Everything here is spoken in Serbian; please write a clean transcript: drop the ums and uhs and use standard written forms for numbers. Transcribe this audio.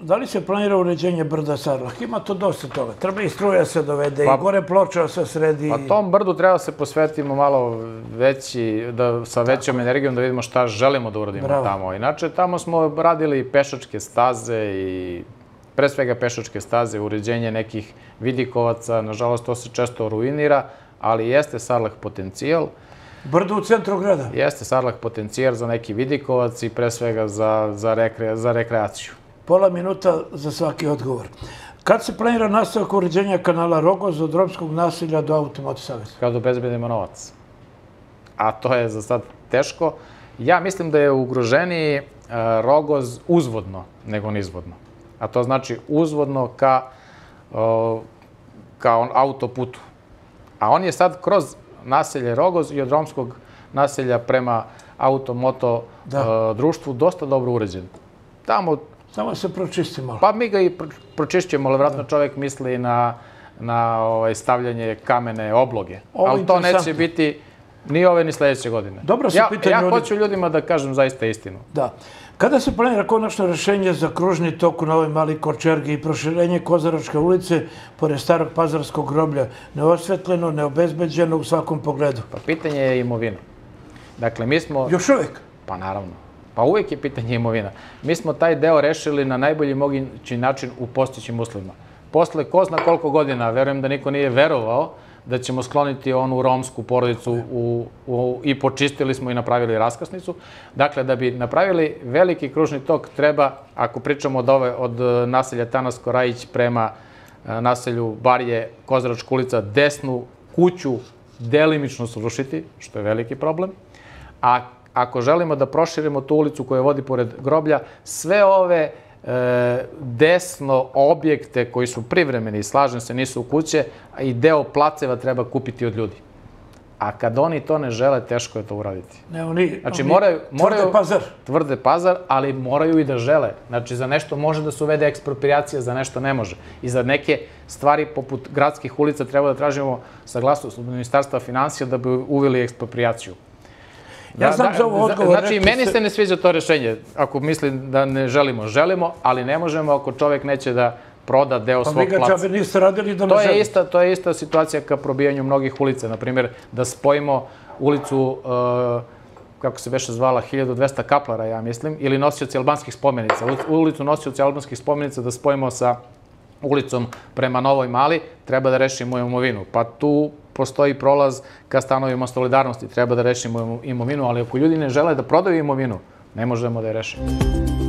da li se planira uređenje brda Sarlah? Ima to dosta toga. Treba i struja se dovede, i gore ploča se sredi. Pa tom brdu treba se posvetimo malo sa većom energijom da vidimo šta želimo da uradimo tamo. Inače, tamo smo radili pešačke staze i pre svega pešačke staze, uređenje nekih vidikovaca. Nažalost, to se često ruinira, ali jeste Sarlah potencijal. Brdo u centru grada? Jeste Sarlah potencijal za neki vidikovac i pre svega za rekreaciju. Pola minuta za svaki odgovor. Kad se planira nastavak uređenja kanala Rogoz od romskog naselja do Automoto saveza? Kad obezbedimo novac. A to je za sad teško. Ja mislim da je ugroženiji Rogoz uzvodno nego nizvodno. A to znači uzvodno ka autoputu. A on je sad kroz naselje Rogoz i od romskog naselja prema Automoto društvu dosta dobro uređen. Tamo samo se pročisti malo. Pa mi ga i pročišćemo, ali vratno čovjek misli na stavljanje kamene obloge. Ali to neće biti ni ove ni sljedeće godine. Ja hoću ljudima da kažem zaista istinu. Da. Kada se planira konačno rešenje za kružni tok u Novoj Mali Korčergi i proširenje Kozaračke ulice pored Starog Pazarskog groblja, neosvetljeno, neobezbeđeno u svakom pogledu? Pa pitanje je imovina. Dakle, mi smo... Još uvijek? Pa naravno. Pa uvijek je pitanje imovina. Mi smo taj deo rešili na najbolji mogući način u postojećim uslovima. Posle ko zna koliko godina, verujem da niko nije verovao da ćemo skloniti onu romsku porodicu i počistili smo i napravili raskrsnicu. Dakle, da bi napravili veliki kružni tok treba, ako pričamo od naselja Tanasko Rajić prema naselju Barje, Kozaračka ulica, desnu kuću delimično srušiti, što je veliki problem. A ako želimo da proširimo tu ulicu koja vodi pored groblja, sve ove desno objekte koji su privremeni, slažem se, nisu kuće, i deo placeva treba kupiti od ljudi. A kad oni to ne žele, teško je to uraditi. Znači, moraju... Tvrde pazar. Tvrde pazar, ali moraju i da žele. Znači, za nešto može da se uvede ekspropriacija, za nešto ne može. I za neke stvari, poput gradskih ulica, treba da tražimo saglasnost od Ministarstva finansija da bi uveli ekspropriaciju. Ja znam za ovo odgovor. Znači, meni se ne sviđa to rešenje. Ako mislim da ne želimo, želimo, ali ne možemo ako čovek neće da proda deo svog placa. Pa vi ga čabe niste radili da ne želimo. To je ista situacija ka probijanju mnogih ulica. Naprimjer, da spojimo ulicu, kako se beše zvala, 1200 kaplara, ja mislim, ili nosioci albanskih spomenica. Ulicu nosioci albanskih spomenica da spojimo sa ulicom prema Novoj Mali, treba da rešimo imovinu. Pa tu postoji prolaz ka stanovima solidarnosti, treba da rešimo imovinu, ali ako ljudi ne žele da prodaju imovinu, ne možemo da je rešimo.